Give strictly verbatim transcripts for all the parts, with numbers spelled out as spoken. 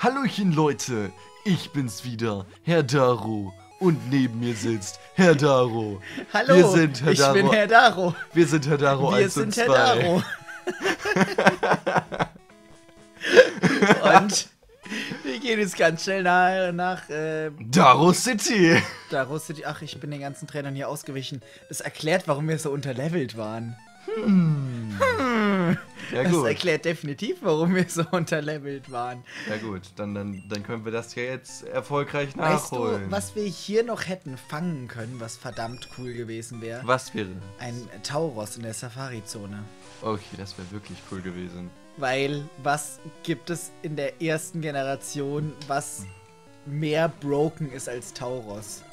Hallöchen Leute, ich bin's wieder, Herr Daro. Und neben mir sitzt Herr Daro. Hallo, wir sind Herr ich Daro. bin Herr Daro. Wir sind Herr Daro Wir eins sind und Herr zwei. Daro. Und wir gehen jetzt ganz schnell nach, nach äh, Daro City. Daro City. Ach, ich bin den ganzen Trainern hier ausgewichen. Das erklärt, warum wir so unterlevelt waren. Hm. Hm. Ja, das gut. erklärt definitiv, warum wir so unterlevelt waren. Ja gut, dann, dann, dann können wir das ja jetzt erfolgreich Weißt nachholen. du, was wir hier noch hätten fangen können, was verdammt cool gewesen wäre? Was wäre? Ein Tauros in der Safari-Zone. Okay, das wäre wirklich cool gewesen. Weil, was gibt es in der ersten Generation, was mehr broken ist als Tauros?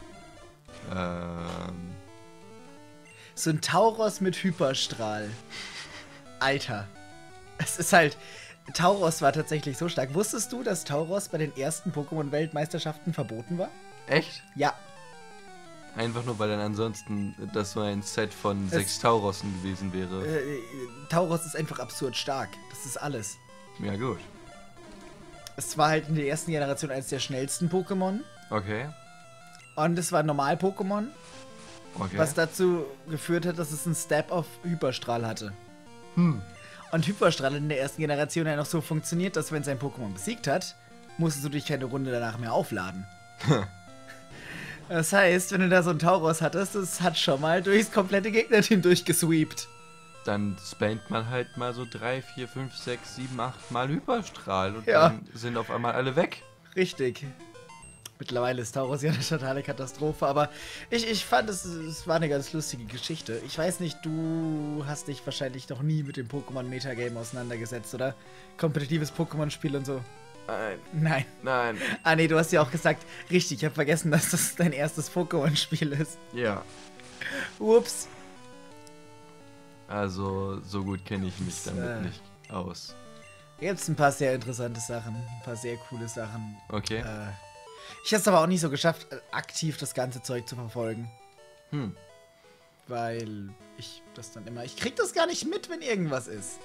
Ähm... So ein Tauros mit Hyperstrahl. Alter. Es ist halt... Tauros war tatsächlich so stark. Wusstest du, dass Tauros bei den ersten Pokémon-Weltmeisterschaften verboten war? Echt? Ja. Einfach nur, weil dann ansonsten das so ein Set von Es- sechs Taurossen gewesen wäre. Äh, Tauros ist einfach absurd stark. Das ist alles. Ja gut. Es war halt in der ersten Generation eines der schnellsten Pokémon. Okay. Und es war ein Normal-Pokémon, Okay. was dazu geführt hat, dass es einen Step auf Hyperstrahl hatte. Hm. Und Hyperstrahl hat in der ersten Generation ja noch so funktioniert, dass wenn es ein Pokémon besiegt hat, musstest du dich keine Runde danach mehr aufladen. Das heißt, wenn du da so einen Tauros hattest, das hat schon mal durchs komplette Gegnerteam durchgesweept. Dann spamt man halt mal so drei, vier, fünf, sechs, sieben, acht Mal Hyperstrahl und Ja. dann sind auf einmal alle weg. Richtig. Mittlerweile ist Tauros ja eine totale Katastrophe, aber ich, ich fand, es, es war eine ganz lustige Geschichte. Ich weiß nicht, du hast dich wahrscheinlich noch nie mit dem Pokémon-Metagame auseinandergesetzt, oder? Kompetitives Pokémon-Spiel und so. Nein, Nein. nein. Ah, nee, du hast ja auch gesagt, richtig, ich habe vergessen, dass das dein erstes Pokémon-Spiel ist. Ja. Ups. Also, so gut kenne ich mich Das, damit äh, nicht aus. Gibt's ein paar sehr interessante Sachen, ein paar sehr coole Sachen. Okay. Äh, ich habe es aber auch nicht so geschafft, äh, aktiv das ganze Zeug zu verfolgen. Hm. Weil ich das dann immer... Ich krieg das gar nicht mit, wenn irgendwas ist.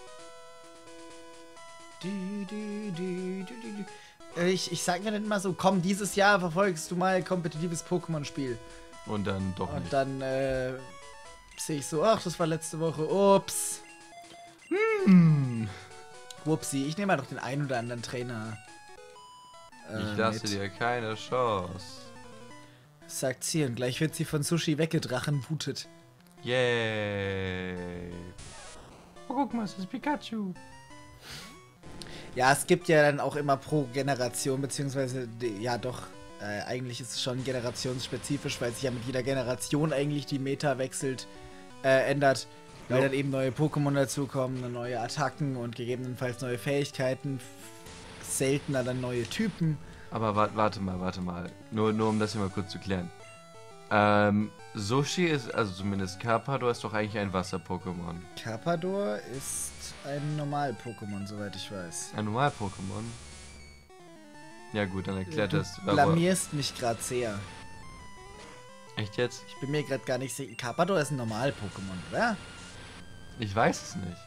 Du, du, du, du, du, du. Äh, Ich, ich sag mir dann immer so, komm, dieses Jahr verfolgst du mal ein kompetitives Pokémon-Spiel. Und dann doch Und nicht. dann äh, sehe ich so, ach, das war letzte Woche. Ups. Hm. Wupsi, ich nehme mal doch den einen oder anderen Trainer. äh, Ich lasse mit. dir keine Chance. Sagt sie und gleich wird sie von Sushi weggedrachenbootet. Yay. Oh, guck mal, es ist Pikachu. Ja, es gibt ja dann auch immer pro Generation, beziehungsweise, die- ja doch, äh, eigentlich ist es schon generationsspezifisch, weil sich ja mit jeder Generation eigentlich die Meta wechselt, äh, ändert. Weil Jo. dann eben neue Pokémon dazukommen, neue Attacken und gegebenenfalls neue Fähigkeiten, f- seltener dann neue Typen. Aber wa warte mal, warte mal. Nur, nur um das hier mal kurz zu klären. Ähm, Sushi ist, also zumindest Carpador ist doch eigentlich ein Wasser-Pokémon. Carpador ist ein Normal-Pokémon, soweit ich weiß. Ein Normal-Pokémon? Ja gut, dann erklärt Du das. Aber, blamierst mich gerade sehr. echt jetzt? Ich bin mir gerade gar nicht sicher. Carpador ist ein Normal-Pokémon, oder? Ich weiß es nicht.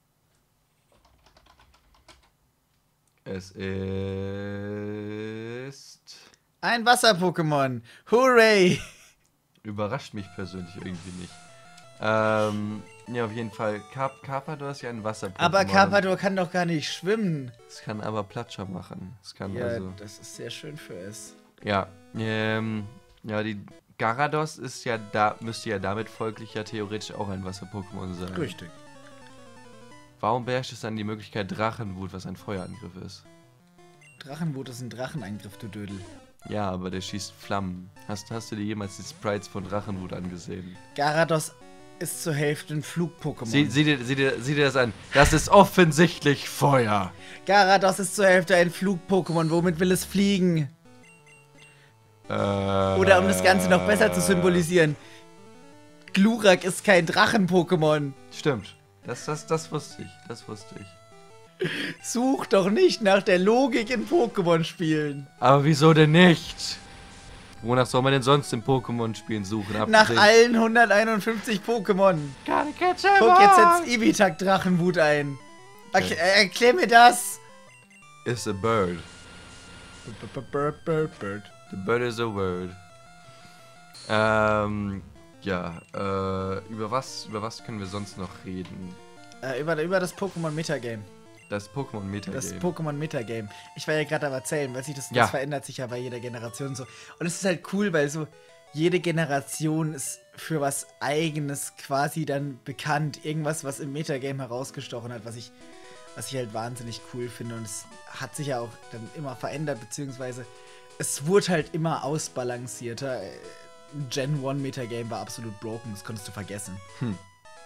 Es ist... Ein Wasser-Pokémon. Hooray! Überrascht mich persönlich irgendwie nicht. Ähm, ja, auf jeden Fall. Carp Carpador ist ja ein Wasser-Pokémon. Aber Carpador kann doch gar nicht schwimmen. Es kann aber Platscher machen. Es kann Ja, also... das ist sehr schön für es. Ja, ähm, ja, die Gyarados ist ja da, müsste ja damit folglich ja theoretisch auch ein Wasser-Pokémon sein. Richtig. Warum beherrscht es dann die Möglichkeit Drachenwut, was ein Feuerangriff ist? Drachenwut ist ein Drachenangriff, du Dödel. Ja, aber der schießt Flammen. Hast, hast du dir jemals die Sprites von Drachenwut angesehen? Gyarados ist zur Hälfte ein Flug-Pokémon. Sieh, sieh, dir, sieh, dir, sieh dir das an. Das ist offensichtlich Feuer. Gyarados ist zur Hälfte ein Flug-Pokémon. Womit will es fliegen? Äh, Oder um das Ganze noch besser zu symbolisieren. Glurak ist kein Drachen-Pokémon. Stimmt. Das, das, das wusste ich. Das wusste ich. Such doch nicht nach der Logik in Pokémon-Spielen. Aber wieso denn nicht? Wonach soll man denn sonst in Pokémon-Spielen suchen? Nach Abgesehen- allen hunderteinundfünfzig Pokémon. Gotta catch Guck, jetzt setzt Ibitak Drachenwut ein. Okay. Okay. Erklär mir das. Is a bird. Bird, bird, bird. The bird is a word. Ähm, ja, äh, über was, über was können wir sonst noch reden? Äh, über, über das Pokémon-Metagame. Das Pokémon-Metagame. Das Pokémon-Metagame. Ich war ja gerade am Erzählen, weil sich das, Ja. das verändert sich ja bei jeder Generation so. Und es ist halt cool, weil so jede Generation ist für was Eigenes quasi dann bekannt. Irgendwas, was im Metagame herausgestochen hat, was ich, was ich halt wahnsinnig cool finde. Und es hat sich ja auch dann immer verändert, beziehungsweise es wurde halt immer ausbalancierter. Gen eins Metagame war absolut broken, das konntest du vergessen. Hm.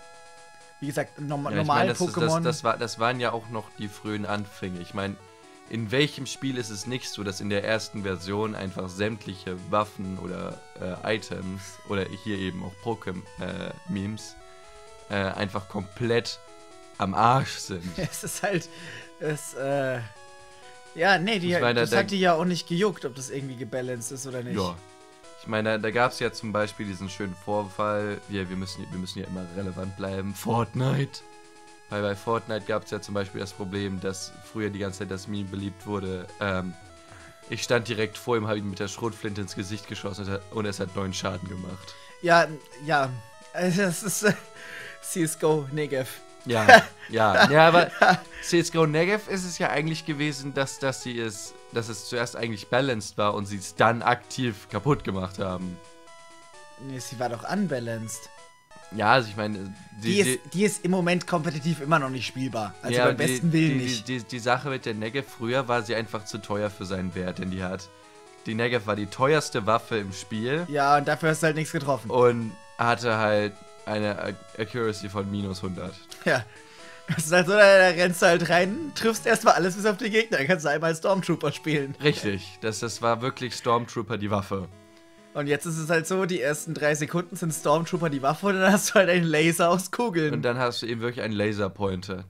Wie gesagt, norm Ja, ich normal mein, das, Pokémon. Das, das, war, das waren ja auch noch die frühen Anfänge. Ich meine, in welchem Spiel ist es nicht so, dass in der ersten Version einfach sämtliche Waffen oder äh, Items oder hier eben auch Pokémon-Memes äh, äh, einfach komplett am Arsch sind? Es ist halt, es, äh, ja, nee, die, Ich meine, das da- hat die ja auch nicht gejuckt, ob das irgendwie gebalanced ist oder nicht. Ja. Ich meine, da, da gab es ja zum Beispiel diesen schönen Vorfall, wir, wir, müssen, wir müssen ja immer relevant bleiben, Fortnite. Weil bei Fortnite gab es ja zum Beispiel das Problem, dass früher die ganze Zeit das Meme beliebt wurde. Ähm, ich stand direkt vor ihm, habe ihn mit der Schrotflinte ins Gesicht geschossen und, hat- und es hat neun Schaden gemacht. Ja, ja, also das ist äh, C S G O, Negev. Ja, ja, ja, aber C S G O Negev ist es ja eigentlich gewesen, dass, dass sie es, dass es zuerst eigentlich balanced war und sie es dann aktiv kaputt gemacht haben. Nee, sie war doch unbalanced. Ja, also ich meine, Die, die, ist, die ist im Moment kompetitiv immer noch nicht spielbar. Also ja, beim besten die, Willen die, nicht. Die, die, die Sache mit der Negev, früher war sie einfach zu teuer für seinen Wert, den die hat. Die Negev war die teuerste Waffe im Spiel Ja, und dafür hast du halt nichts getroffen. und hatte halt eine Ac- Accuracy von minus hundert. Ja. Das ist halt so, da, da rennst du halt rein, triffst erstmal alles bis auf die Gegner, dann kannst du einmal Stormtrooper spielen. Richtig, das, das war wirklich Stormtrooper die Waffe. Und jetzt ist es halt so, die ersten drei Sekunden sind Stormtrooper die Waffe und dann hast du halt einen Laser aus Kugeln. Und dann hast du eben wirklich einen Laserpointer.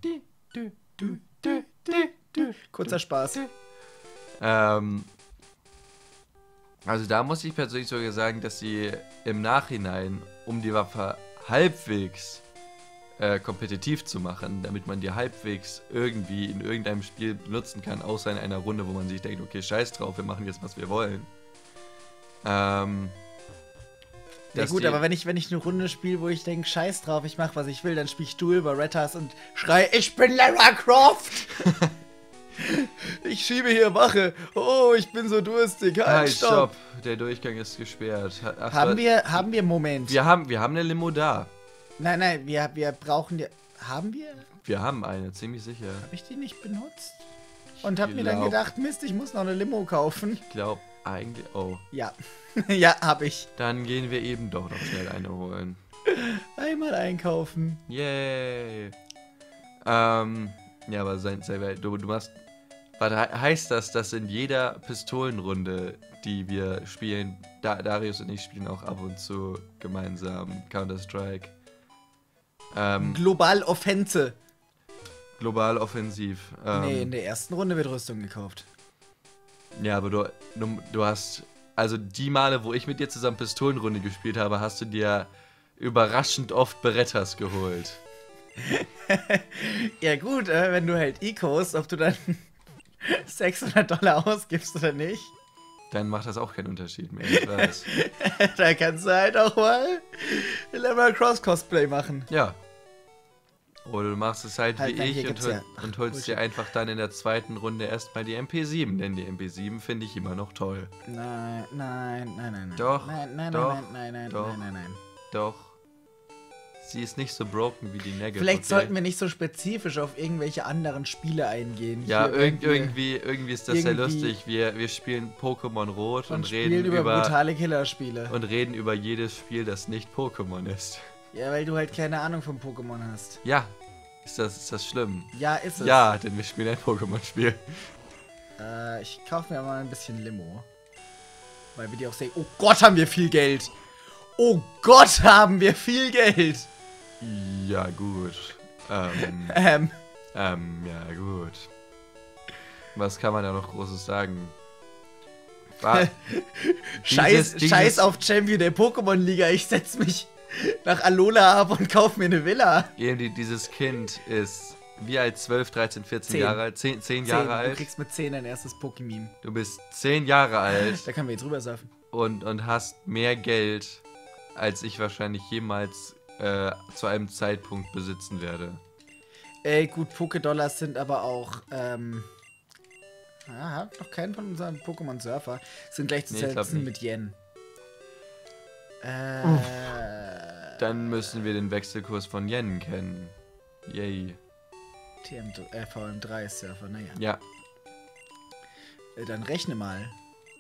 Kurzer Spaß. Ähm, also da muss ich persönlich sogar sagen, dass sie im Nachhinein, um die Waffe halbwegs äh, kompetitiv zu machen, damit man die halbwegs irgendwie in irgendeinem Spiel benutzen kann, außer in einer Runde, wo man sich denkt, okay, scheiß drauf, wir machen jetzt, was wir wollen. Ähm, Ja dass gut, die- aber wenn ich, wenn ich eine Runde spiele, wo ich denke, scheiß drauf, ich mach, was ich will, dann spiele ich Duel bei Rettas und schrei, ich bin Lara Croft! Ich schiebe hier Wache. Oh, ich bin so durstig. Halt, Halt, stopp. stopp, der Durchgang ist gesperrt. Ha- Ach, Haben du- wir, haben wir, Moment. wir haben, wir haben eine Limo da. Nein, nein, wir, wir brauchen die. Haben wir? Wir haben eine, ziemlich sicher. Habe ich die nicht benutzt? Und hab mir dann glaub- gedacht, Mist, ich muss noch eine Limo kaufen. Ich glaube eigentlich, oh. Ja. Ja, hab ich. Dann gehen wir eben doch noch schnell eine holen. Einmal einkaufen. Yay. Ähm, ja, aber sein, sei, du, du machst. Was he- heißt das, dass in jeder Pistolenrunde, die wir spielen, da, Darius und ich spielen auch ab und zu gemeinsam Counter-Strike. Ähm, Global Offense. global offensiv. Ähm, Nee, in der ersten Runde wird Rüstung gekauft. Ja, aber du, du, du hast. Also die Male, wo ich mit dir zusammen Pistolenrunde gespielt habe, hast du dir überraschend oft Berettas geholt. Ja gut, äh, wenn du halt Ecos, ob du dann sechshundert Dollar ausgibst oder nicht, Dann macht das auch keinen Unterschied mehr. Ich weiß. da kannst du halt auch mal Lara Cross Cosplay machen. Ja. Oder du machst es halt, Halt, wie nein, ich hier und, gibt's hol ja- und holst Bullshit. dir einfach dann in der zweiten Runde erstmal die M P sieben, denn die M P sieben finde ich immer noch toll. Nein, nein, nein, nein, nein. Doch, Nein, nein, doch, nein, nein, nein, doch. nein, nein, nein. Doch. Sie ist nicht so broken wie die Negative. Vielleicht okay? sollten wir nicht so spezifisch auf irgendwelche anderen Spiele eingehen. Ja, Hier irg irgendwie irgendwie, irgendwie ist das sehr irgendwie- lustig. Wir, wir spielen Pokémon Rot und, und reden spielen über, über, brutale Killerspiele. und reden über jedes Spiel, das nicht Pokémon ist. Ja, weil du halt keine Ahnung von Pokémon hast. Ja. Ist das, ist das schlimm? Ja, ist es. Ja, denn wir spielen ein Pokémon-Spiel. Äh, ich kaufe mir mal ein bisschen Limo. Weil wir die auch sehen. Oh Gott, haben wir viel Geld. Oh Gott, haben wir viel Geld. Ja, gut. Ähm, Ähm, ähm, ja, gut. Was kann man da noch Großes sagen? War, scheiß, dieses- scheiß auf Champion der Pokémon-Liga. Ich setz mich nach Alola ab und kauf mir eine Villa. Eben die, dieses Kind ist wie alt? zwölf, dreizehn, vierzehn zehn. Jahre alt? zehn, zehn Jahre Du alt? kriegst mit zehn dein erstes Pokémon. Du bist zehn Jahre alt Da können wir jetzt rüber surfen. und, und hast mehr Geld, als ich wahrscheinlich jemals äh, zu einem Zeitpunkt besitzen werde. Ey, gut, Poké-Dollars sind aber auch, ähm... Ah, hat noch keinen von unseren Pokémon-Surfer. Sind Nee, ich glaub gleichzusetzen nicht. mit Yen. Äh... Dann müssen wir den Wechselkurs von Yen kennen. Yay. T M, äh, V M drei Surfer, naja. Ja, Äh, dann rechne mal.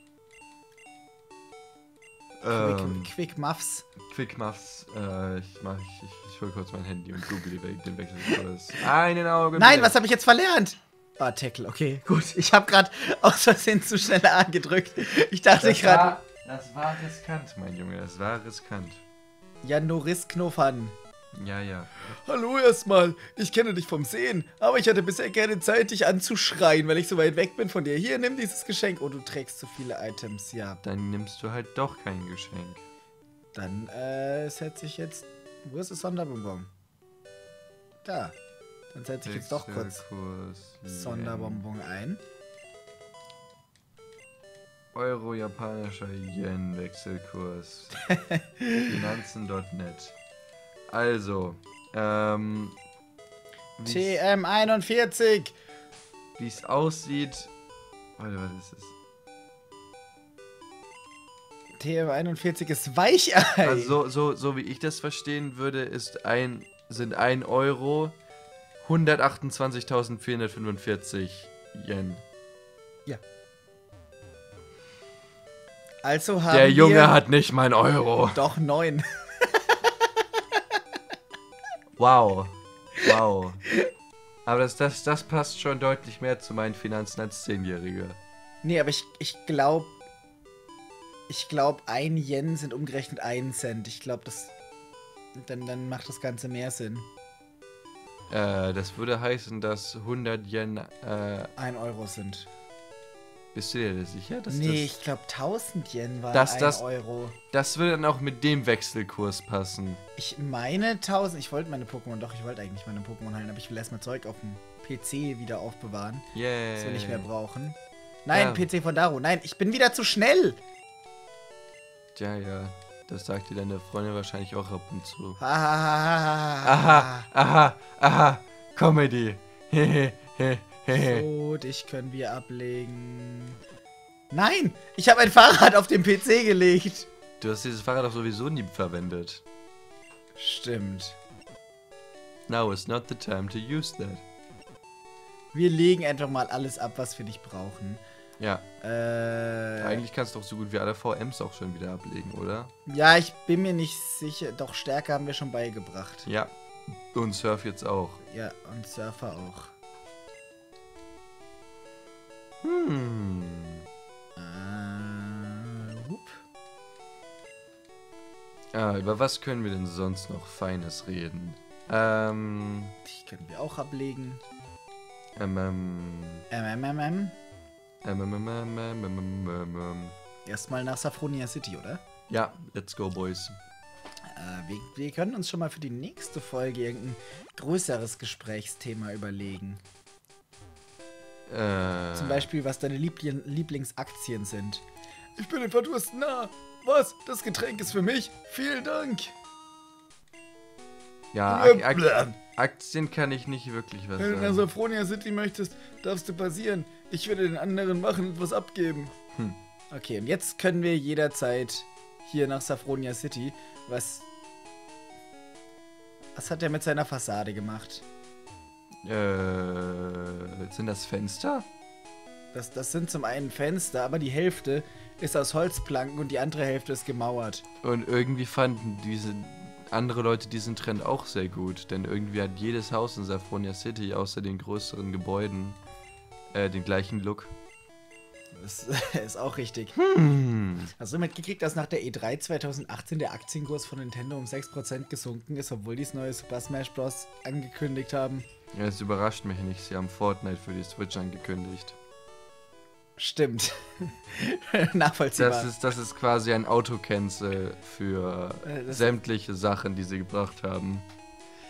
ähm, Quick, Quick Muffs. Quick Muffs, äh, ich mach, ich, ich, ich hol kurz mein Handy und google die- den Wechselkurs. Einen Augenblick. Nein, was habe ich jetzt verlernt? Ah, Tackle, okay, gut. Ich habe gerade aus Versehen zu schnell A gedrückt. Ich dachte das gerade... war, das war riskant, mein Junge, das war riskant. Janoris Knofan. Ja, ja. Hallo erstmal. Ich kenne dich vom Sehen, aber ich hatte bisher keine Zeit, dich anzuschreien, weil ich so weit weg bin von dir. Hier, nimm dieses Geschenk. Oh, du trägst zu viele Items, ja. Dann nimmst du halt doch kein Geschenk. Dann, äh, setze ich jetzt... Wo ist das Sonderbonbon? Da. Dann setze ich jetzt doch kurz Wechselkurs, Yen. Sonderbonbon ein. Euro japanischer Yen Wechselkurs. Finanzen Punkt net. Also, ähm, T M einundvierzig. wie es aussieht. Warte, was ist es? T M einundvierzig ist Weichei. Also, so, so, so wie ich das verstehen würde, ist ein, sind ein Euro hundertachtundzwanzigtausendvierhundertfünfundvierzig Yen. Also haben Der Junge wir hat nicht mal einen Euro. doch neun. Wow. Wow. Aber das, das, das passt schon deutlich mehr zu meinen Finanzen als Zehnjährige. Nee, aber ich, ich glaube, ich glaube, ein Yen sind umgerechnet ein Cent. Ich glaube, das, dann, dann macht das Ganze mehr Sinn. Äh, das würde heißen, dass hundert Yen, äh, Ein Euro sind. bist du dir sicher? Dass Nee, das, ich glaube, tausend Yen waren Das- ein das- Euro. das würde dann auch mit dem Wechselkurs passen. Ich meine tausend. Ich wollte meine Pokémon, doch, ich wollte eigentlich meine Pokémon heilen, aber ich will erstmal Zeug auf dem P C wieder aufbewahren, Yay. das wir nicht mehr brauchen. Nein, Ja. P C von Daru. Nein, ich bin wieder zu schnell. Ja, ja. Das sagt dir deine Freundin wahrscheinlich auch ab und zu. Aha. Aha, aha, aha. Comedy. Hehe, hehe, hehe. So, dich können wir ablegen. Nein, ich habe ein Fahrrad auf dem P C gelegt. Du hast dieses Fahrrad doch sowieso nie verwendet. Stimmt. Now is not the time to use that. Wir legen einfach mal alles ab, was wir nicht brauchen. Ja, Äh, eigentlich kannst du doch so gut wie alle V Ms auch schon wieder ablegen, oder? ja, ich bin mir nicht sicher. Doch, Stärke haben wir schon beigebracht. Ja. Und Surf jetzt auch. Ja, und Surfer auch. Hm. Äh, hup. Ah, über was können wir denn sonst noch Feines reden? Ähm. Die können wir auch ablegen. Ähm. Ähm. MMMM. Ähm. Ähm. Ähm. Ähm. Ähm. Ähm. Ähm. Ähm. Erstmal nach Saffronia City, oder? Ja, let's go, Boys. Äh, wir, wir können uns schon mal für die nächste Folge irgendein größeres Gesprächsthema überlegen. Äh. Zum Beispiel, was deine Liebli Lieblingsaktien sind. Ich bin im Verdursten nah. Was? Das Getränk ist für mich. Vielen Dank. Ja, Äh, Ak bleh. Ak Aktien kann ich nicht wirklich was Wenn du nach sagen. Saffronia City möchtest, darfst du passieren. Ich werde den anderen Wachen etwas abgeben. Hm. Okay, und jetzt können wir jederzeit hier nach Saffronia City. Was... Was hat er mit seiner Fassade gemacht? Äh. Sind das Fenster? Das, das sind zum einen Fenster, aber die Hälfte ist aus Holzplanken und die andere Hälfte ist gemauert. Und irgendwie fanden diese andere Leute diesen Trend auch sehr gut, denn irgendwie hat jedes Haus in Saffronia City außer den größeren Gebäuden äh, den gleichen Look. Das ist auch richtig. Hm. Hast du mitgekriegt, dass nach der E drei zweitausendachtzehn der Aktienkurs von Nintendo um sechs Prozent gesunken ist, obwohl die das neue Super Smash Bros. Angekündigt haben? Ja, es überrascht mich nicht, sie haben Fortnite für die Switch angekündigt. Stimmt. Nachvollziehbar. Das ist, das ist quasi ein Autocancel für Äh, das- sämtliche Sachen, die sie gebracht haben.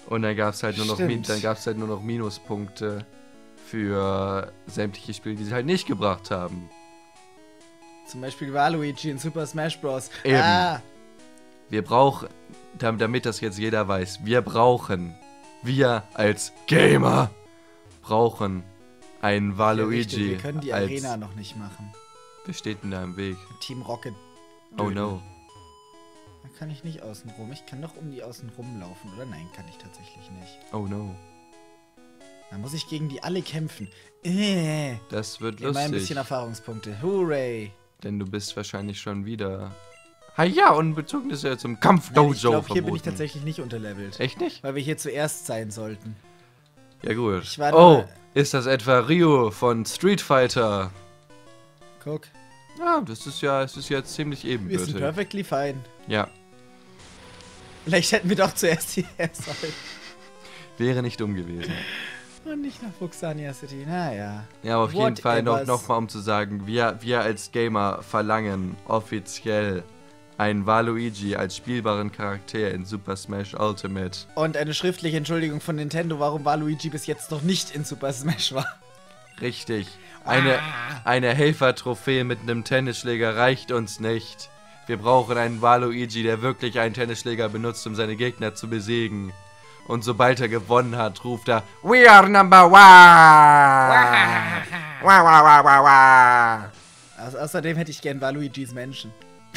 Und dann gab es halt nur noch Min- Stimmt. dann gab's halt nur noch Minuspunkte für sämtliche Spiele, die sie halt nicht gebracht haben. Zum Beispiel Waluigi in Super Smash Bros. Eben. Ah, Wir brauchen, dam- damit das jetzt jeder weiß, wir brauchen, wir als Gamer brauchen einen ja, Waluigi richtig, wir können die als... Arena noch nicht machen. Wer steht denn da im Weg? Team Rocket. Oh no. Da kann ich nicht außen rum. Ich kann doch um die außen rumlaufen, oder? Nein, kann ich tatsächlich nicht. Oh no. Da muss ich gegen die alle kämpfen. Äh. Das wird Immer ein bisschen lustig, Erfahrungspunkte. Hooray. denn du bist wahrscheinlich schon wieder... Ah ja, unbezogen ist ja zum Kampf-Dojo Nein, ich glaube, hier verboten. bin ich tatsächlich nicht unterlevelt. Echt nicht? Weil wir hier zuerst sein sollten. Ja gut. Ich war Oh, nur- ist das etwa Ryu von Street Fighter? Guck, Ja, das ist ja, es ist jetzt ziemlich wir sind ebenbürtig. perfectly fine. Ja, Vielleicht hätten wir doch zuerst hierher sollen. wäre nicht dumm gewesen. Und nicht nach Fuxania City. Naja. Ja, aber auf jeden Fall noch, Whatevers. noch mal um zu sagen, wir, wir als Gamer verlangen offiziell einen Waluigi als spielbaren Charakter in Super Smash Ultimate. Und eine schriftliche Entschuldigung von Nintendo, warum Waluigi bis jetzt noch nicht in Super Smash war. Richtig. Eine, eine Helfertrophäe mit einem Tennisschläger reicht uns nicht. Wir brauchen einen Waluigi, der wirklich einen Tennisschläger benutzt, um seine Gegner zu besiegen. Und sobald er gewonnen hat, ruft er We are number one! Wah, wah, wah, wah, wah. Also, außerdem hätte ich gern Waluigis Menschen.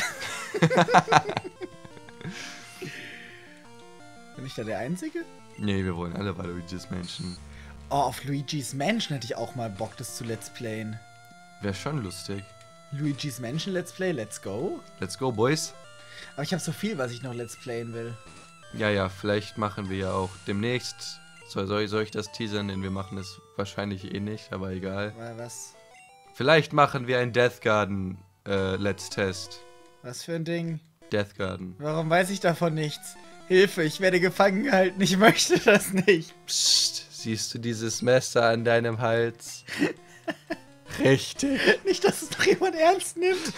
Bin ich da der Einzige? Nee, wir wollen alle Waluigis Menschen. Oh, auf Luigi's Mansion hätte ich auch mal Bock, das zu Let's Playen. Wäre schon lustig. Luigi's Mansion Let's Play, let's go. Let's go, Boys. Aber ich habe so viel, was ich noch Let's Playen will. Ja, ja, vielleicht machen wir ja auch demnächst. Soll, soll, ich, soll ich das teasern? Denn wir machen es wahrscheinlich eh nicht, aber egal. Wa- Was? Vielleicht machen wir ein Death Garden äh, Let's Test. Was für ein Ding? Death Garden. Warum weiß ich davon nichts? Hilfe, ich werde gefangen gehalten, ich möchte das nicht. Psst, siehst du dieses Messer an deinem Hals? Richtig. Nicht, dass es noch jemand ernst nimmt.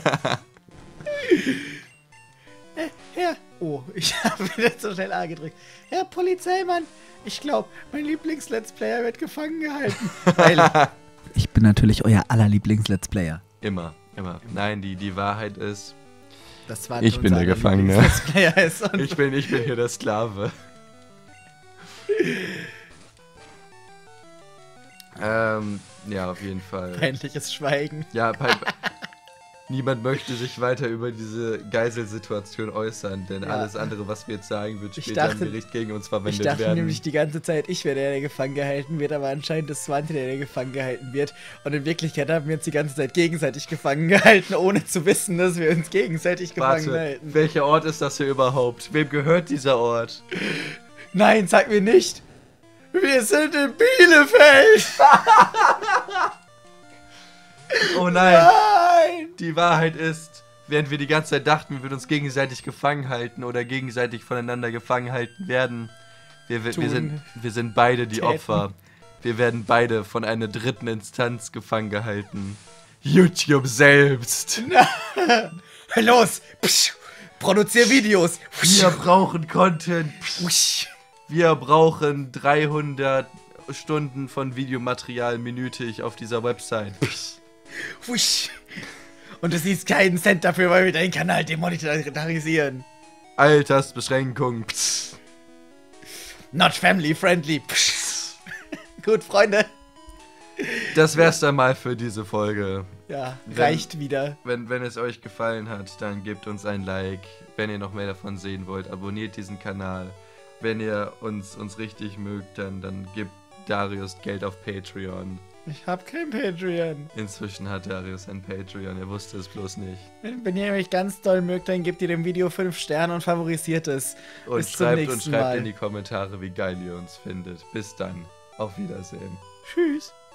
Äh, Herr. Oh, ich habe wieder zu schnell A gedrückt. Herr Polizeimann, ich glaube, mein Lieblings-Let's Player wird gefangen gehalten. Weil ich bin natürlich euer aller Lieblings-Let's Player. Immer, immer. Nein, die, die Wahrheit ist, Das war Ich bin der Gefangene. Let's Player ist und ich bin, ich bin hier der Sklave. ähm, ja, auf jeden Fall. peinliches Schweigen. Ja, bei, niemand möchte sich weiter über diese Geiselsituation äußern, denn Ja. alles andere, was wir jetzt sagen, wird Ich später dachte- im Gericht gegen uns Ich verwendet dachte werden. nämlich die ganze Zeit, ich wäre der, der gefangen gehalten wird, aber anscheinend ist Swante der, der gefangen gehalten wird. Und in Wirklichkeit haben wir uns die ganze Zeit gegenseitig gefangen gehalten, ohne zu wissen, dass wir uns gegenseitig gefangen Warte, halten. welcher Ort ist das hier überhaupt? Wem gehört dieser Ort? Nein, sag mir nicht! Wir sind in Bielefeld! Oh nein! Nein! Die Wahrheit ist, während wir die ganze Zeit dachten, wir würden uns gegenseitig gefangen halten oder gegenseitig voneinander gefangen halten werden, wir, wir, wir, Tun. sind, wir sind beide die Täten. Opfer. Wir werden beide von einer dritten Instanz gefangen gehalten. YouTube selbst. Los! Psch, produzier Videos! Wir brauchen Content. Wusch. Wir brauchen dreihundert Stunden von Videomaterial minütig auf dieser Website. Wusch. Und du siehst keinen Cent dafür, weil wir deinen Kanal demonetarisieren. Altersbeschränkung. Psst. Not family friendly. Psch. Gut, Freunde. Das wär's dann mal für diese Folge. Ja, Wenn- reicht wieder. Wenn, wenn es euch gefallen hat, dann gebt uns ein Like. Wenn ihr noch mehr davon sehen wollt, abonniert diesen Kanal. Wenn ihr uns, uns richtig mögt, dann, dann gebt Darius Geld auf Patreon. Ich hab kein Patreon. Inzwischen hat Darius ein Patreon, er wusste es bloß nicht. Wenn, wenn ihr mich ganz doll mögt, dann gebt ihr dem Video fünf Sterne und favorisiert es. Und Bis zum schreibt und nächsten schreibt Mal. in die Kommentare, wie geil ihr uns findet. Bis dann. Auf Wiedersehen. Tschüss.